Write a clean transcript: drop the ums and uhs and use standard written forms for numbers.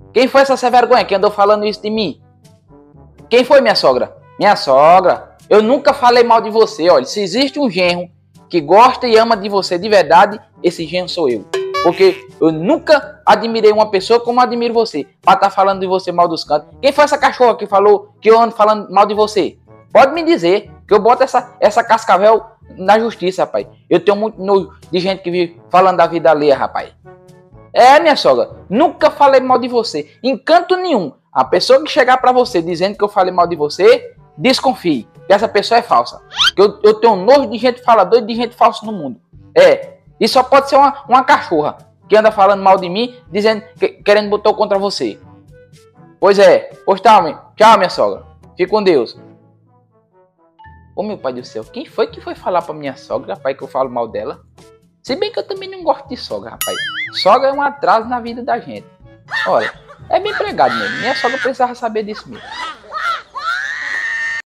Quem foi essa sem vergonha que andou falando isso de mim? Quem foi, minha sogra? Minha sogra. Eu nunca falei mal de você. Olha, se existe um genro que gosta e ama de você de verdade, esse genro sou eu. Porque eu nunca admirei uma pessoa como admiro você. Pra estar falando de você mal dos cantos. Quem foi essa cachorra que falou que eu ando falando mal de você? Pode me dizer que eu boto essa cascavel na justiça, rapaz. Eu tenho muito nojo de gente que vive falando da vida alheia, rapaz. É, minha sogra, nunca falei mal de você. Em canto nenhum. A pessoa que chegar pra você dizendo que eu falei mal de você, desconfie. Que essa pessoa é falsa. Que eu tenho nojo de gente faladora e de gente falsa no mundo. É. E só pode ser uma cachorra que anda falando mal de mim, dizendo querendo botar contra você. Pois é. Pois tá, tchau, minha sogra. Fique com Deus. Ô, meu pai do céu, quem foi que foi falar pra minha sogra, rapaz, que eu falo mal dela? Se bem que eu também não gosto de sogra, rapaz. Sogra é um atraso na vida da gente. Olha, é bem empregado mesmo. Minha sogra precisava saber disso mesmo.